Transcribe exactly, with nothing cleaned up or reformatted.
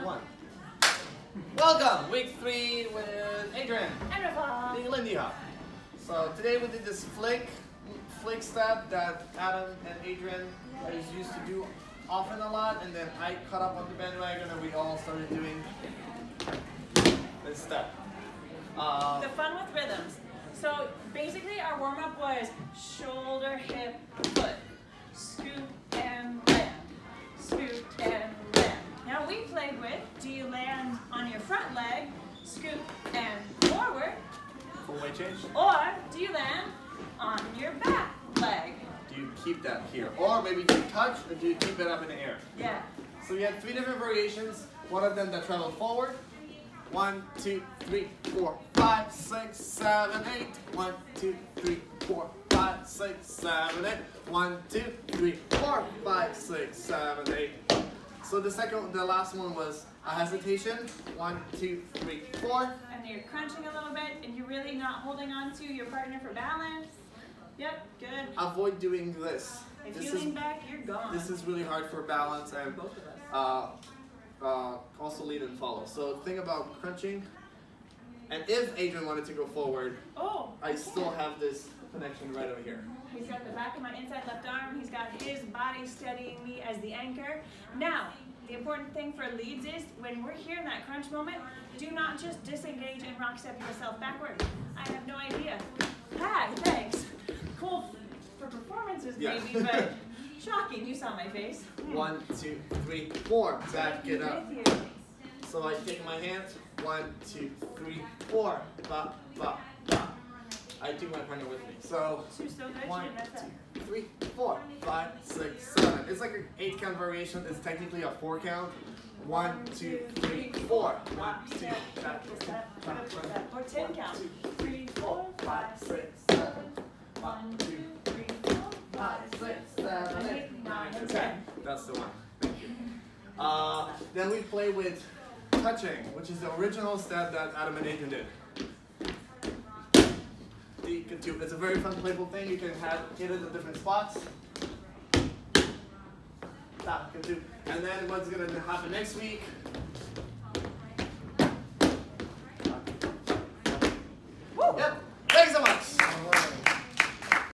Round one. Welcome, week three with Adrian. And Rafa. The Lindy Hop. So today we did this flick, flick step that Adam and Adrian is used to do often a lot, and then I caught up on the bandwagon and we all started doing this step. Uh, the fun with rhythms. So basically our warm-up was shoulder, hip, foot. Scoot and land. Scoot and land. Now we played with, do you land on your front leg, scoot and forward, full weight change. or do you land on your back leg? Do you keep that here? Or maybe do you touch, or do you keep it up in the air? Yeah. So we had three different variations. One of them that traveled forward. One, two, three, four, five, six, seven, eight. One, two, three, four, five, six, seven, eight. One, two, three, four, five, six, seven, eight. So the second, the last one was a hesitation. One, two, three, four. And you're crunching a little bit, and you're really not holding on to your partner for balance. Yep, good. Avoid doing this. If this you is, lean back, you're gone. This is really hard for balance and both of us. uh, uh, also lead and follow. So think about crunching. And if Adrian wanted to go forward, Oh, I still have this connection right over here. He's got the back of my inside left arm. He's got his body steadying me as the anchor. Now, the important thing for leads is when we're here in that crunch moment, do not just disengage and rock step yourself backward. I have no idea. Ah, thanks. Cool for performances Yeah. maybe, but shocking. You saw my face. One, two, three, four. Back it up. With you. So I take my hands. One, two, three, four. Ba, ba, ba. I take my partner with me. So She was so good, one, she didn't mess up. two, three, four, five, six, seven. It's like an eight count variation. It's technically a four count. One, two, three, four. One, two, three, Or ten count. three, four, five, six, seven. One, two, three, four, Five, six, seven, eight, nine, and ten. That's the one. Thank you. Uh, then we play with touching, which is the original step that Adam and Adrian did. The Katu. It's a very fun, playful thing. You can have hit it in different spots. Tap, Katu. And then what's going to happen next week